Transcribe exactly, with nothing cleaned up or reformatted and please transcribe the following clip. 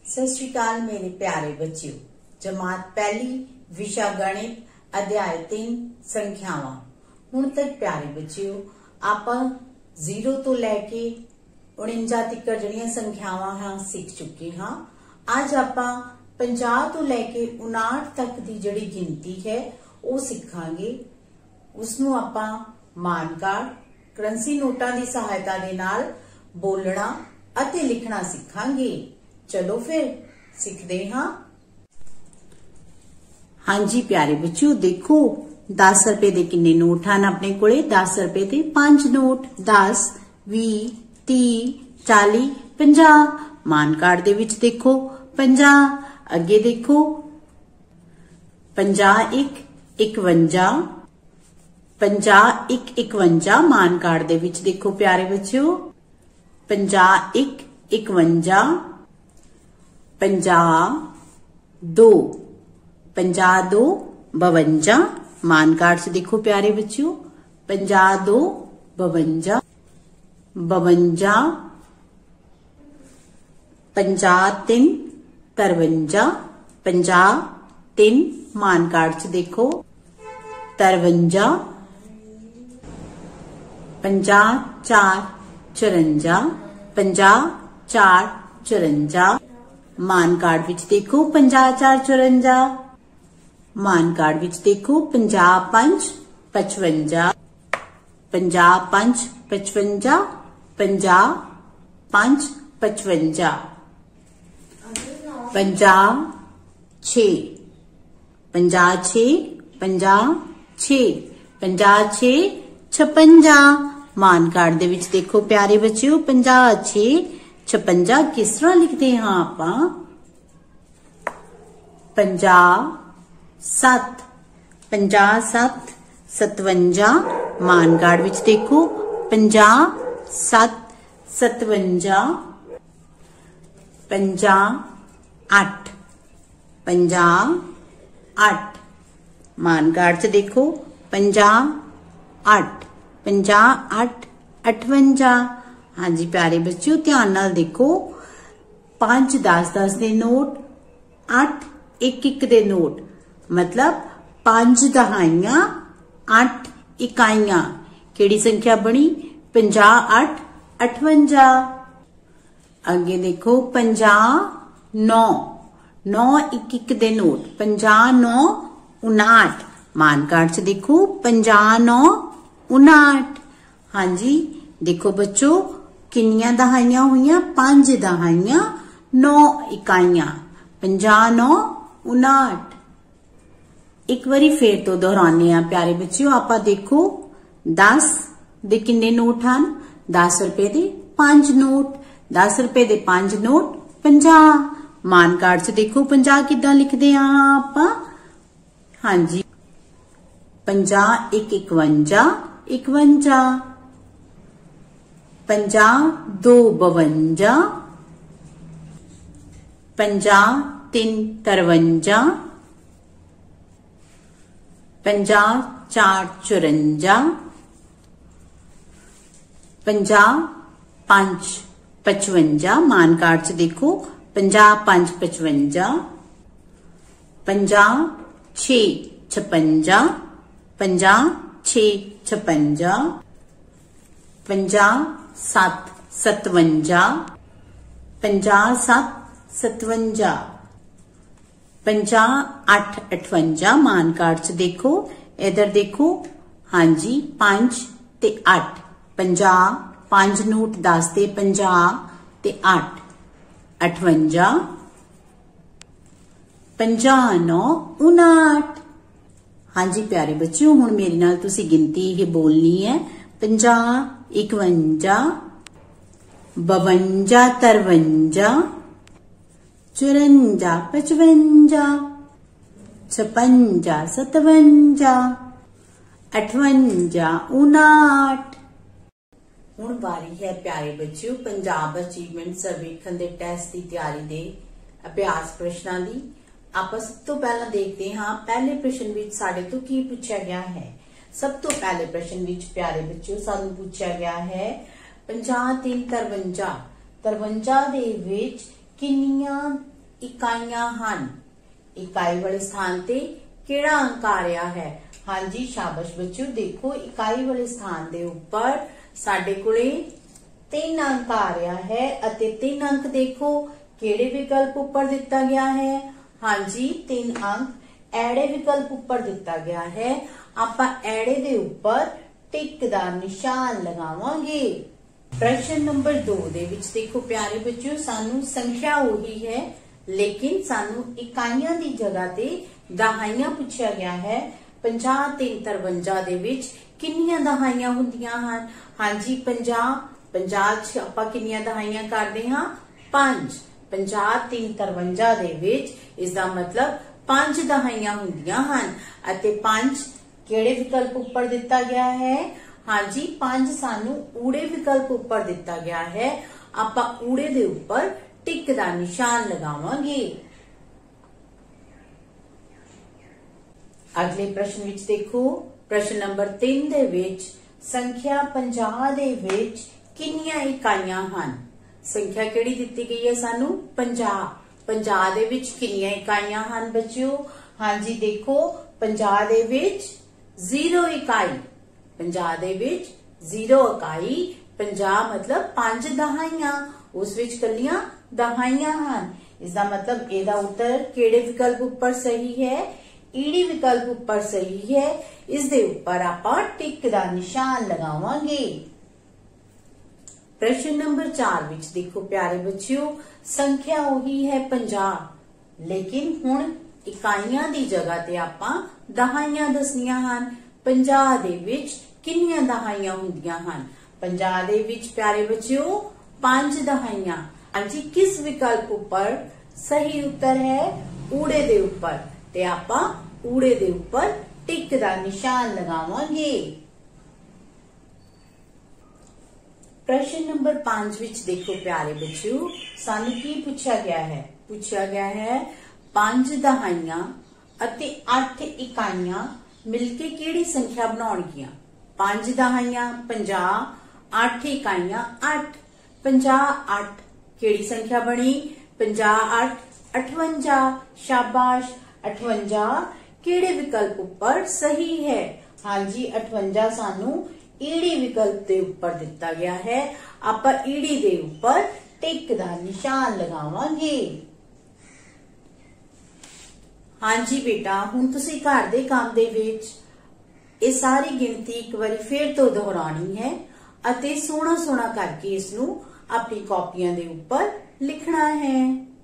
सत श्री अकाल मेरे प्यारे बच्चों। जमात पहली विषय गणित अध्याय तीन संख्यावां। हुण तक प्यारे बच्चों आप जीरो तो लैके उनंजा तक जड़ियां संख्यावां हां सीख चुके हाँ। अज आप पचास तो लैके उनाहठ तक की जिहड़ी गिनती है वो सीखांगे। उसनू आपां मान कार्ड करंसी नोटां की सहायता दे नाल बोलना अते लिखना सीखांगे। चलो फिर सीखते हाँ। हाँ जी प्यारे बच्चों देखो दस रुपए के किन्ने नोट हैं अपने कोले। दस रुपए के पांच नोट दस भी ती चाली पंजा। मान कार्ड दे विच देखो पंजा। अगे देखो पंजा एक इकवंजा पंजा एक इकवंजा। मान कार्ड दे विच देखो प्यारे बच्चों पंजा एक इकवंजा पंजा दो पंजा दो बवंजा। मान कार्ड से देखो प्यारे बच्चों पंजा दो बवंजा बवंजा पंजा तीन तरवंजा पंजा तीन। मान कार्ड से देखो तरवंजा पंजा चार चुरंजा पंजा चार चुरंजा। मान कार्ड विच देखो पंजा चार चुरंजा। मान कार्ड विच देखो पंजा पंज पचवंजा पंजा पंज पचवंजा पंजा पंज पचवंजा पंजा छे पंजा छे पंजा छे पंजा छे छपंजा। मान कार्ड दे विच देखो प्यारे बच्चों पंजा छे छपंजा। किस तरह लिखते हैं आप पंजा सत पंजा सत सतवंजा। मान कार्ड विच देखो पंजा सत सतवंजा पंजा अठ पंजा अठ। मान कार्ड से देखो पंजा अठ पंजा अठ अठवंजा। हाँ जी प्यारे बच्चों ध्यान नाल देखो पांच दस दस दे नोट अठ एक एक दे नोट मतलब पांच दहाइयां अठ इकाइयां। केड़ी संख्या बनी पंजा अठ अठवंजा। अगे देखो पंजा नौ नौ एक एक दे नोट पंजा नौ उनाहठ। मान कार्ड से देखो पंजा नौ उनाहठ। हाँ जी देखो बच्चों किन्नियां दहाइयां हुईयां पांच दहाइयां नौ इकाइयां पंजा नौ उनाहठ। एक बारी फिर तो दोहराने आ प्यारे बच्चों आप देखो दस दे किन्ने नोट हैं दस रुपए दे पांच नोट दस रुपए दे पांच नोट पंजा। मान कार्ड से देखो पंजा किद्दां लिखदे आ आप। हाँ जी पंजा एक इकवंजा इकवंजा पंजा दो बवंजा पंजा तीन तरवंजा पंजा चार चुरंजा पंजा पांच पचवंजा। मान कार्ड से देखो पंजा पांच पचवंजा पंजा छे छपंजा पंजा छे छपंजा पंजा सत सतवंजा पंजा सत सतवंजा पंजा अठ अठवंजा। मान कार्ड से देखो इधर देखो हाँ जी पांच ते अठ पंजा पांच नोट दस ते पंजा ते अठ अठवंजा पंजा नौ उनाहठ। हाँ जी प्यारे बच्चों हुण मेरे नाल तुसी गिनती ये बोलनी है पंजा इकवंजा बवंजा तरवंजा चुरंजा पचवंजा छपंजा सतवंजा अठवंजा उनाहठ। हुण बारी है प्यारे बच्चों पंजाब अचीवमेंट सर्वेखण दे टेस्ट की तैयारी दे अभ्यास प्रश्नां दी। आप सब तो पहला देखते हाँ पहले प्रश्न विच साडे तो की पूछा गया है। सब तो पहले प्रश्न विच प्यारे बच्चों सानू पूछा गया है पंजा तीन तरवंजा तरवंजा दे विच किन्नियां इकाइयां हन। इकाई वाले स्थान ते किहड़ा अंक आ रहा है? हाँ जी, शाबाश बच्चों। देखो इकाई वाले स्थान दे उपर साडे कोले तीन अंक आ रहा है अते तीन अंक देखो किहड़े विकल्प उपर दिता गया है? हाँ जी, तीन अंक ऐड़े विकल्प उपर दिता गया है। आपां ऐड़े दे उपर टिक दा निशान लगावांगे। प्रश्न नंबर दो दे विच देखो प्यारे बच्चों, सानू संख्या उही है लेकिन सानू इकाइयां दी जगह ते दहाइयां पूछा गया है। पंजाह तीन तरवंजा दे विच किन्नियां दहाइयां हुंदियां हन? हाँ जी, पंजाह पंजाह च आपां किन्नियां दहाइयां करदे हां? पांच। पंजाह तीन तरवंजा दे विच इसदा मतलब पांच दहाइयां हुंदियां हन अते पांच किहड़े विकल्प उपर दिता गया है? हाँ जी, पांच सानू ऊड़े विकल्प उपर दिता गया है। आपां ऊड़े दे उपर टिक दा निशान लगावांगे। अगले प्रश्न विच देखो, प्रश्न नंबर तीन दे विच संख्या पंजाह दे विच किन्नियां इकाइयां हन? संख्या किहड़ी दित्ती गई है सानू? पंजाह। पंजाह दे विच किन्नियां इकाइयां हन बच्चों? हाँ जी, देखो पंजाह दे विच जीरो इकाई। पंजाह दे विच जीरो इकाई। पंजाह मतलब पांच दहाइयां, उस विच कल्लियां दहाइयां हन। इसदा मतलब एदा उत्तर किहड़े विकल्प उपर सही है? ईडी विकल्प उपर सही है। इस दे उपर आपां टिक दा निशान लगावांगे। प्रश्न नंबर चार विच देखो प्यारे बच्चों, संख्या उही है पंजाह लेकिन हुण इकाइयां दी जगह ते आपां दहाइयां दसनियां हन। पंजाह दे विच किन्नियां दहाइयां हुंदियां हन? पंजाह दे विच प्यारे बच्चों पांच दहाइयां। हाँ जी, किस विकल्प उपर सही उत्तर है? ऊड़े दे उपर। ते आपां ऊड़े दे उपर टिक दा निशान लगावांगे। प्रश्न नंबर पांच विच देखो प्यारे बच्चों, सानू की पूछा गया है? पूछा गया है पांच दहाइयां अते अठ इकाइयां मिलके किहड़ी संख्या बनाउणगियां? पांच दहाइयां पंजाह, अठ इकाइयां अठ। पंजाह अठ किहड़ी संख्या बनी? पंजाह अठ अठवंजा। शाबाश, अठवंजा किहड़े विकल्प उपर सही है? हाँ जी, अठवंजा सानू ईडी विकल्प दे उपर दिता गया है। आपां ईडी दे उपर टिक दा निशान लगावांगे। हाँ जी बेटा, हुण तुसीं घर दे काम दे विच ये सारी गिनती एक बारी फिर तो दोहरानी है अते सोहना सोहना करके इसनू अपनी कॉपियां दे उपर लिखना है।